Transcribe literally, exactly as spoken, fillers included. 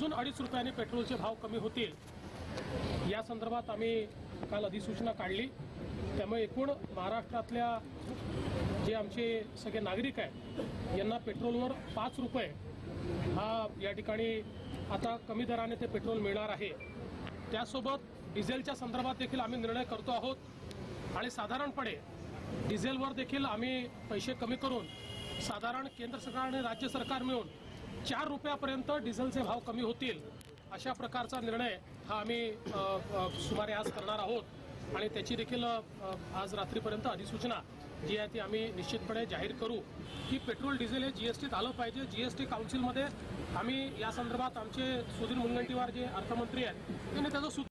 अजून अडीच रुपयाने पेट्रोलचे भाव कमी होतील या संदर्भात आम्ही काल अधिसूचना काढली। त्यामुळे एकूण महाराष्ट्रातल्या जे आमचे सगळे नागरिक आहेत यांना पेट्रोलवर पाच रुपये हा या ठिकाणी आता कमी दराने ते पेट्रोल मिळणार आहे। त्यासोबत डिझेलच्या संदर्भात देखील आम्ही निर्णय करतो आहोत आणि साधारणपणे डिझेलवर देखील आम्ही पैसे कमी करून साधारण केंद्र सरकार आणि राज्य सरकार मिळून चार रुपयापर्यंत डिझेलचे भाव कमी होतील अशा प्रकारचा निर्णय हा आम्ही सुमारे आज करणार आहोत आणि त्याची देखील आज रात्रीपर्यंत अधिसूचना जी आहे ती आम्ही निश्चितपणे जाहीर करू की पेट्रोल डिझेल हे जीएसटीत आलं पाहिजे। जीएसटी काउन्सिलमध्ये आम्ही या संदर्भात आमचे सुधीर मुनगंटीवार जे अर्थमंत्री आहेत त्यांनी त्याचं